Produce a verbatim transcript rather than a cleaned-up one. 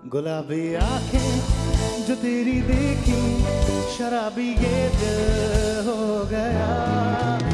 गुलाबी आंखें जो तेरी देखी, शराबी ये दिल हो गया।